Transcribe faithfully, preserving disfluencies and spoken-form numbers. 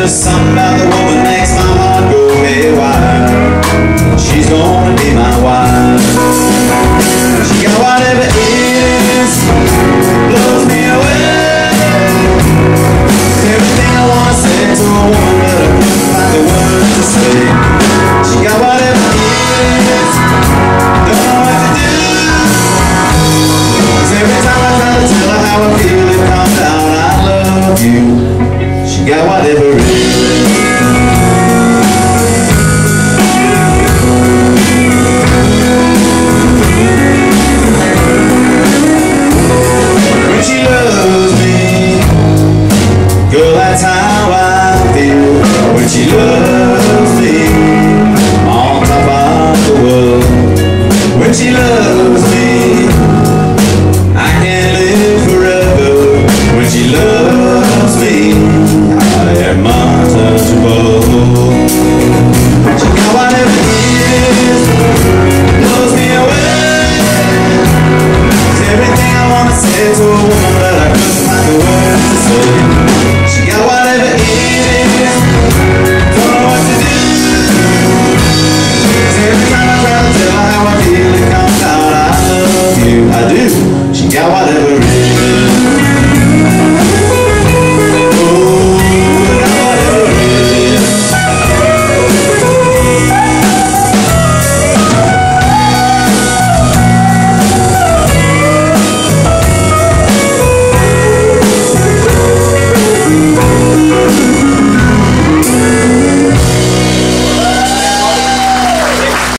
There's something about the woman makes my heart go haywire. She's gonna be my wife. She got whatever it is, blows me away. Everything I wanna say to a woman, but I couldn't find the words to say. She got whatever it is, don't know what to do. 'Cause every time I try to tell her how I feel, it comes out, I love you. She got whatever